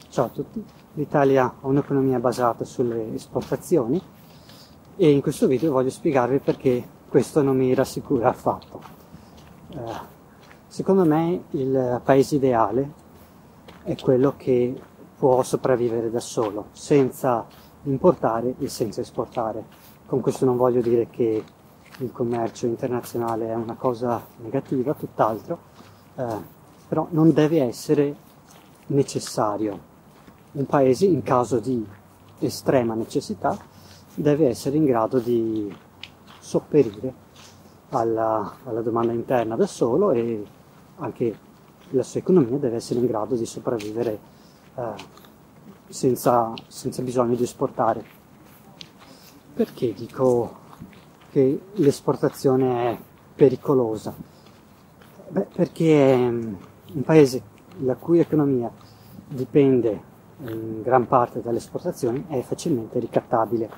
Ciao a tutti, l'Italia ha un'economia basata sulle esportazioni e in questo video voglio spiegarvi perché questo non mi rassicura affatto. Secondo me il paese ideale è quello che può sopravvivere da solo, senza importare e senza esportare. Con questo non voglio dire che il commercio internazionale è una cosa negativa, tutt'altro, però non deve essere necessario. Un paese in caso di estrema necessità deve essere in grado di sopperire alla domanda interna da solo e anche la sua economia deve essere in grado di sopravvivere senza bisogno di esportare. Perché dico che l'esportazione è pericolosa? Perché un paese la cui economia dipende in gran parte dalle esportazioni è facilmente ricattabile.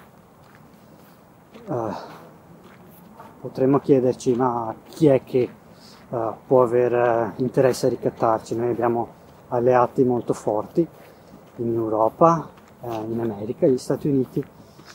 Potremmo chiederci, ma chi è che può aver interesse a ricattarci? Noi abbiamo alleati molto forti in Europa, in America, gli Stati Uniti.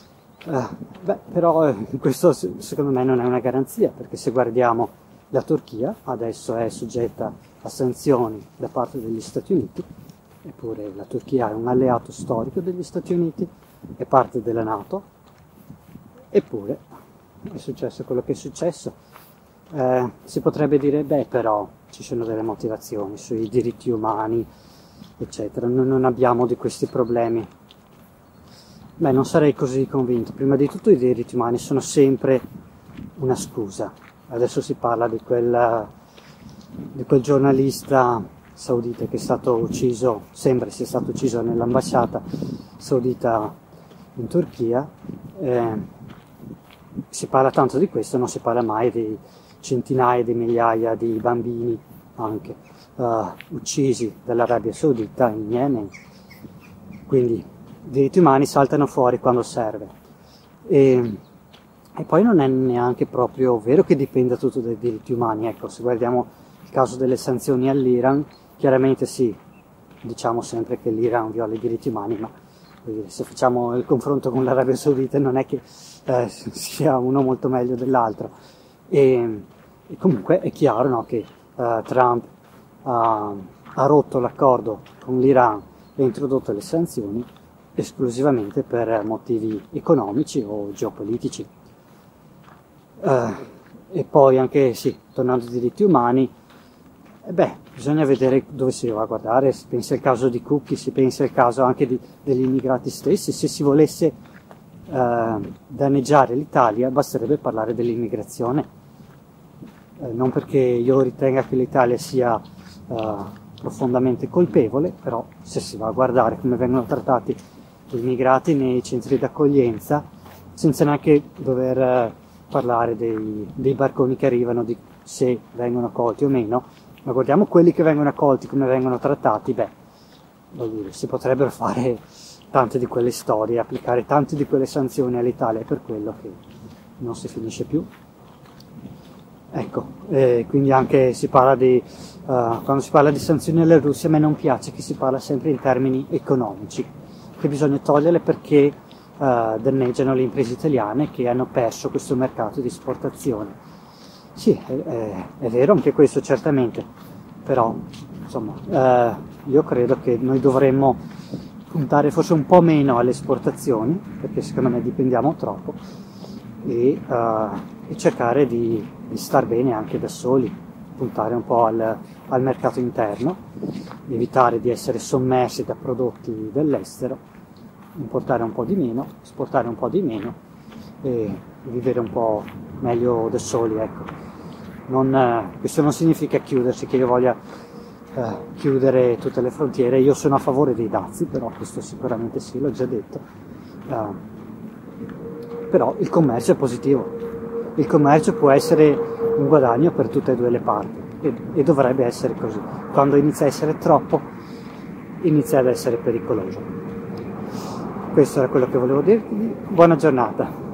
Però questo secondo me non è una garanzia, perché se guardiamo la Turchia adesso è soggetta a sanzioni da parte degli Stati Uniti, eppure la Turchia è un alleato storico degli Stati Uniti, è parte della NATO, eppure è successo quello che è successo. Si potrebbe dire, però ci sono delle motivazioni sui diritti umani, eccetera, noi non abbiamo di questi problemi. Non sarei così convinto. Prima di tutto i diritti umani sono sempre una scusa. Adesso si parla di quel giornalista saudita che è stato ucciso, sembra sia stato ucciso nell'ambasciata saudita in Turchia. Si parla tanto di questo, non si parla mai di centinaia di migliaia di bambini anche uccisi dall'Arabia Saudita in Yemen. Quindi i diritti umani saltano fuori quando serve. E poi non è neanche proprio vero che dipenda tutto dai diritti umani. Ecco, se guardiamo il caso delle sanzioni all'Iran, chiaramente sì, diciamo sempre che l'Iran viola i diritti umani, ma se facciamo il confronto con l'Arabia Saudita non è che sia uno molto meglio dell'altro. E comunque è chiaro, no, che Trump ha rotto l'accordo con l'Iran e ha introdotto le sanzioni esclusivamente per motivi economici o geopolitici. E poi anche, sì, tornando ai diritti umani, bisogna vedere dove si va a guardare. Si pensa al caso di Cucchi, si pensa al caso anche degli immigrati stessi. Se si volesse danneggiare l'Italia basterebbe parlare dell'immigrazione, non perché io ritenga che l'Italia sia profondamente colpevole, però se si va a guardare come vengono trattati gli immigrati nei centri d'accoglienza, senza neanche dover parlare dei barconi che arrivano, di se vengono accolti o meno, ma guardiamo quelli che vengono accolti, come vengono trattati, vuol dire, si potrebbero fare tante di quelle storie, applicare tante di quelle sanzioni all'Italia, è per quello che non si finisce più. Ecco, quindi anche si parla quando si parla di sanzioni alla Russia, a me non piace che si parla sempre in termini economici, che bisogna toglierle perché danneggiano le imprese italiane che hanno perso questo mercato di esportazione. Sì, è vero anche questo certamente, però insomma io credo che noi dovremmo puntare forse un po' meno alle esportazioni, perché secondo me dipendiamo troppo, e cercare di star bene anche da soli, puntare un po' al mercato interno, evitare di essere sommersi da prodotti dell'estero, importare un po' di meno, esportare un po' di meno e vivere un po' meglio da soli, ecco. Questo non significa chiudersi, che io voglia chiudere tutte le frontiere. Io sono a favore dei dazi, però questo sicuramente sì, l'ho già detto. Però il commercio è positivo, il commercio può essere un guadagno per tutte e due le parti e dovrebbe essere così. Quando inizia a essere troppo, inizia ad essere pericoloso. Questo era quello che volevo dirvi. Buona giornata.